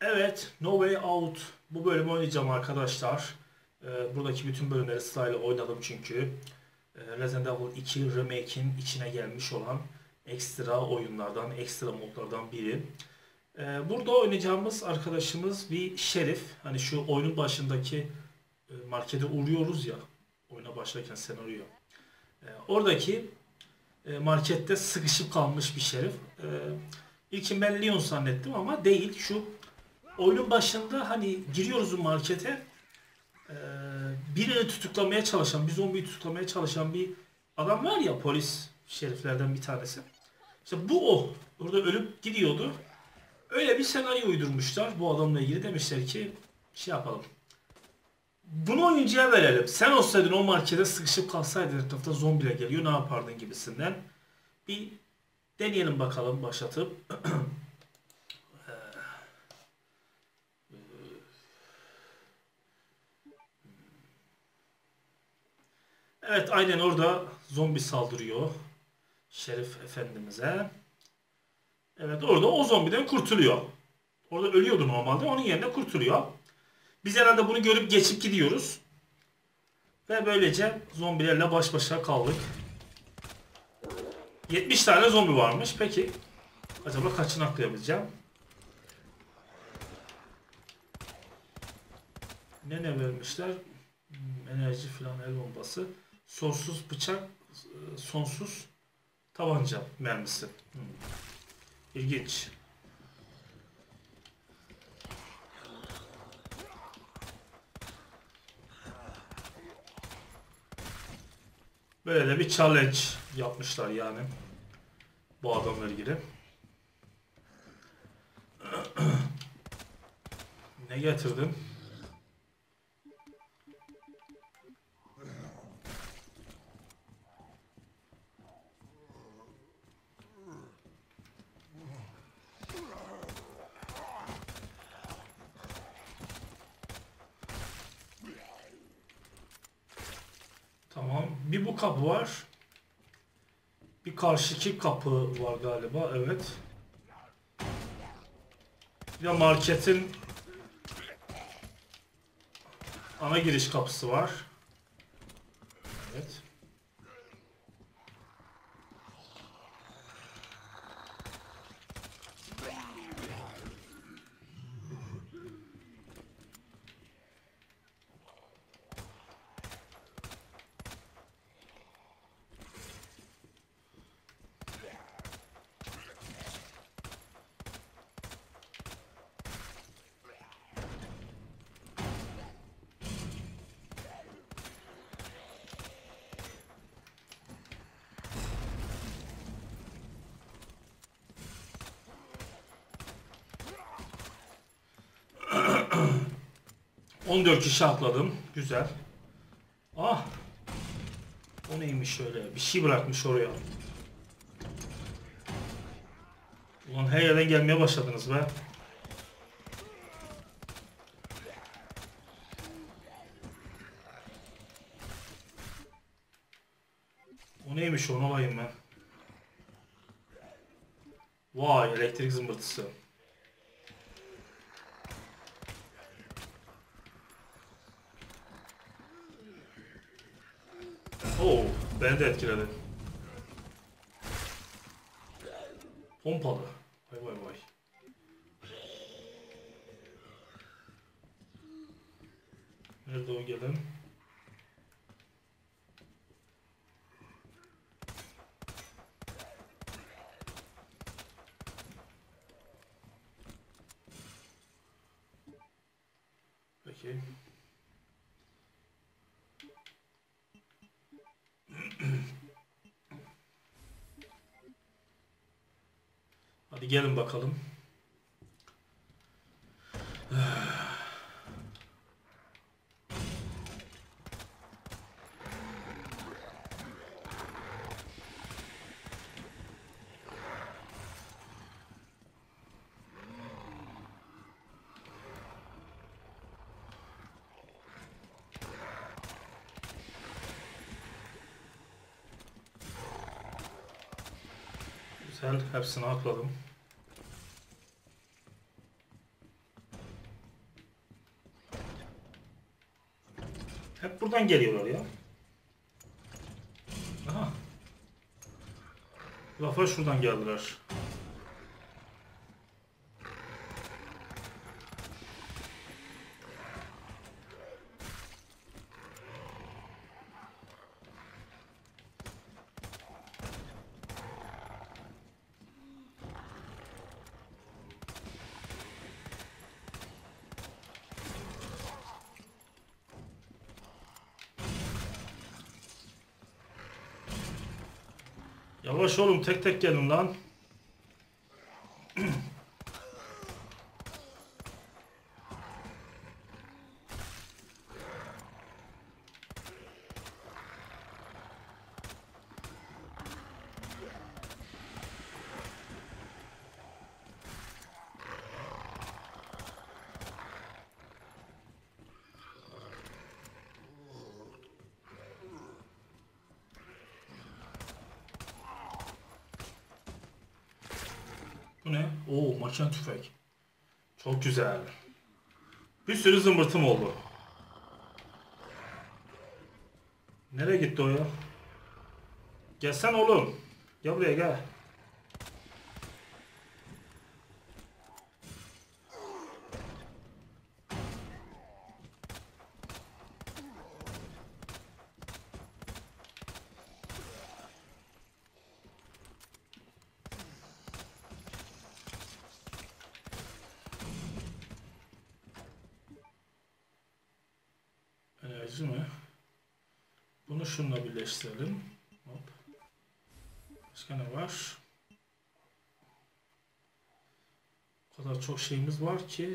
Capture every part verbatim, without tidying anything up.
Evet, No Way Out. Bu bölümü oynayacağım arkadaşlar. Ee, buradaki bütün bölümleri sırayla oynadım çünkü. Ee, Resident Evil iki Remake'in içine gelmiş olan ekstra oyunlardan, ekstra modlardan biri. Ee, burada oynayacağımız arkadaşımız bir şerif. Hani şu oyunun başındaki e, markete uğruyoruz ya, oyuna başlarken senaryo. Ee, oradaki e, markette sıkışıp kalmış bir şerif. Ee, İlkin ben Leon zannettim ama değil. Şu oyunun başında hani giriyoruz markete, e, birini tutuklamaya çalışan, bir zombiyi tutuklamaya çalışan bir adam var ya, polis şeriflerden bir tanesi. İşte bu o. Orada ölüp gidiyordu. Öyle bir senaryo uydurmuşlar bu adamla ilgili. Demişler ki şey yapalım. Bunu oyuncuya verelim. Sen olsaydın o markete sıkışıp kalsaydın, etrafta zombiler geliyor, ne yapardın gibisinden. Bir deneyelim bakalım başlatıp. Evet, aynen orada zombi saldırıyor Şerif Efendimiz'e. Evet, orada o zombiden kurtuluyor. Orada ölüyordu normalde, onun yerine kurtuluyor. Biz herhalde bunu görüp geçip gidiyoruz. Ve böylece zombilerle baş başa kaldık. yetmiş tane zombi varmış. Peki acaba kaçını aklayabileceğim? Ne ne vermişler? Hmm, enerji filan, el bombası. Sonsuz bıçak, sonsuz tabanca mermisi. Hmm. İlginç. Böyle de bir challenge yapmışlar yani bu adamla ilgili. Ne getirdim? Tamam. Bir bu kapı var. Bir karşıki kapı var galiba. Evet. Bir de marketin ana giriş kapısı var. Evet. on dört kişi atladım. Güzel. Ah. O neymiş öyle? Bir şey bırakmış oraya. Ulan her yerden gelmeye başladınız be. O neymiş, onu alayım ben. Vay, elektrik zımbırtısı. Oo, beni de etkiledi. Pompalı. Vay vay vay. Nerede o gelen? Peki. Hadi gelin bakalım. Güzel, hepsini atladım. Hep buradan geliyorlar ya. Aha. Bu defa şuradan geldiler. Yavaş oğlum, tek tek gelin lan. Bu ne? Oo, makine tüfek. Çok güzel. Bir sürü zımbırtım oldu. Nereye gitti o ya? Gelsen oğlum. Gel buraya gel. Enerji mi? Bunu şununla birleştirelim. Hop. Başka ne var? O kadar çok şeyimiz var ki.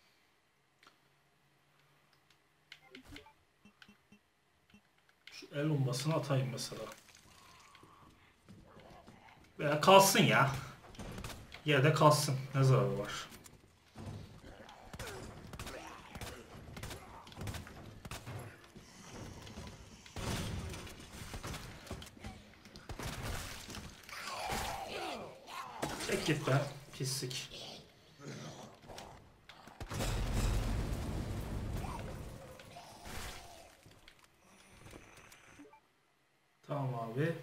Şu el bombasını atayım mesela. Veya kalsın ya. Yerde kalsın. Ne zararı var? Çek git be. Pislik. Tamam abi.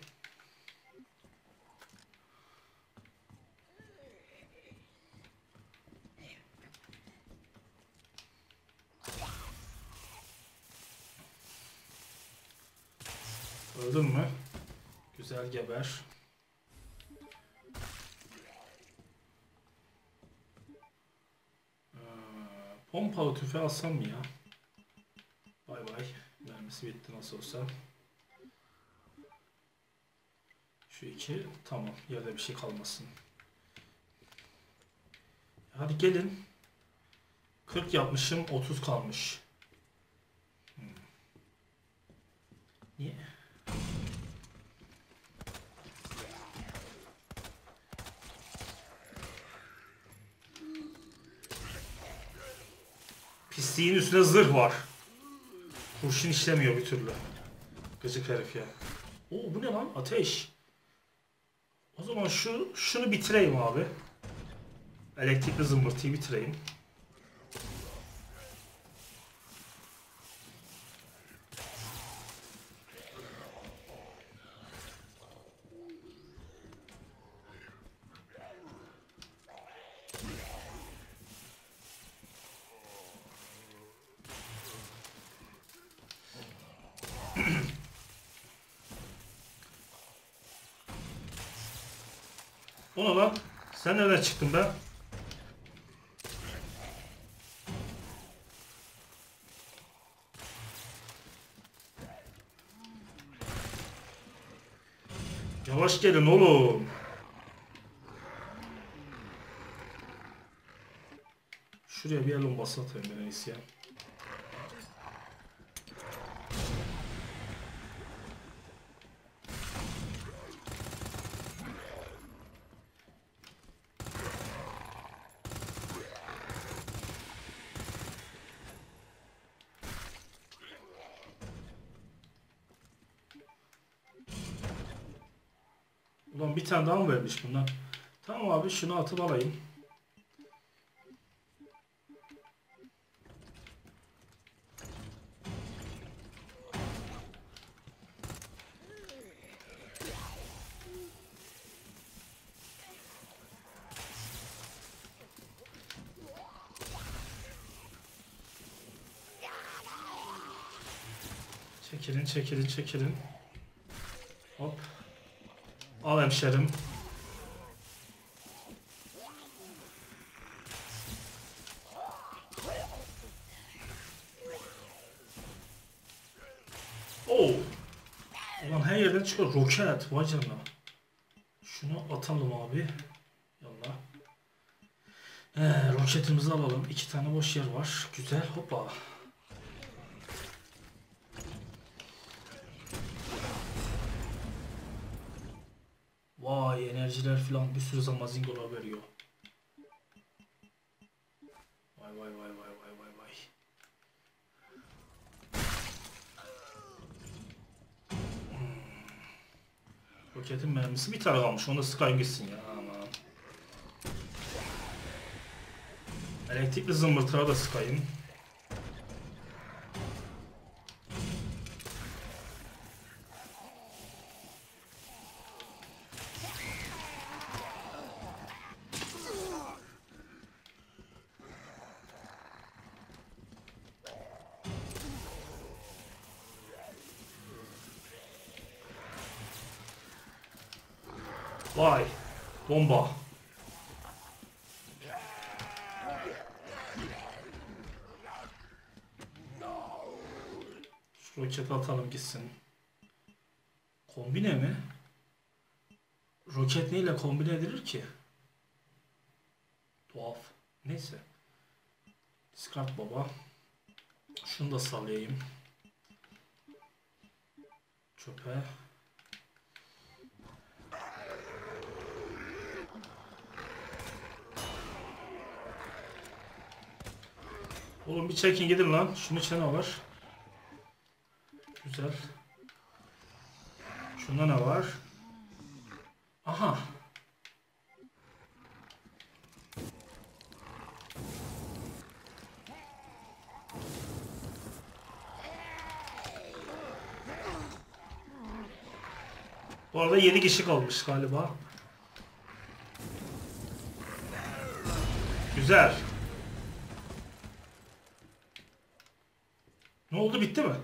Öldün mü? Güzel, geber. Ee, pompalı tüfeği alsam mı ya? Bay bay. Mermisi bitti nasıl olsa. Şu iki. Tamam. Yerde bir şey kalmasın. Hadi gelin. kırk yapmışım. otuz kalmış. Hmm. Niye? Pisliğin üstüne zırh var. Kurşun işlemiyor bir türlü. Gıcık herif ya. Oo, bu ne lan? Ateş. O zaman şu şunu bitireyim abi. Elektrikli zımbırtıyı bitireyim. Ona lan. Sen nereden çıktın be? Yavaş gelin oğlum. Şuraya bir el bombası atayım ben en iyisi ya. Ulan bir tane daha mı vermiş bundan? Tamam abi, şunu atıp alayım. Çekilin, çekilin, çekilin. Hop. Al hemşerim. Oo. Ulan her yerden çıkıyor. Roket. Vay canına. Şunu atalım abi. Yallah. Ee, roketimizi alalım. İki tane boş yer var. Güzel. Hoppa. Vay, enerjiler falan bir sürü zamazingolar veriyor. Vay vay vay vay vay vay vay. Hmm. Roketin mermisi bir tane kalmış. Onu da sıkayım gitsin ya. Aman. Elektrikli zımbırtıra da sıkayım. Vay. Bomba. Şu roketi atalım gitsin. Kombine mi? Roket neyle kombine edilir ki? Tuhaf. Neyse. Discard baba. Şunu da sallayayım. Çöpe. Oğlum bir çekin gidin lan. Şunun içine ne var? Güzel. Şunda ne var? Aha. Bu arada yedi kişi kalmış galiba. Güzel. Ne oldu, bitti mi?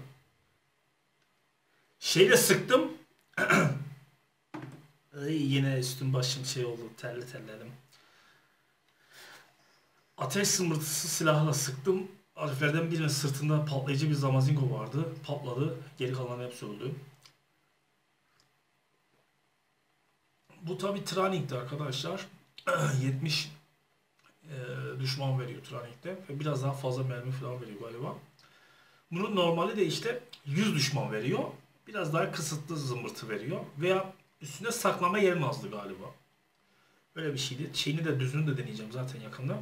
Şeyle sıktım. Ay, yine üstüm başım şey oldu. Terli terledim. Ateş zımbırtısı silahla sıktım. Heriflerden birinin sırtında patlayıcı bir zamazingo vardı. Patladı. Geri kalan hepsi öldü. Bu tabi Training'de arkadaşlar. yetmiş e, düşman veriyor Training'de. Ve biraz daha fazla mermi falan veriyor galiba. Bunun normali de işte yüz düşman veriyor. Biraz daha kısıtlı zımbırtı veriyor. Veya üstünde saklama yer azdı galiba. Öyle bir şeydi. Şeyini de düzünü de deneyeceğim zaten yakında.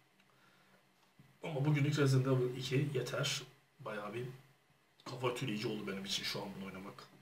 Ama bugünlük Resident Evil iki yeter. Bayağı bir kafa tüleyici oldu benim için şu an bunu oynamak.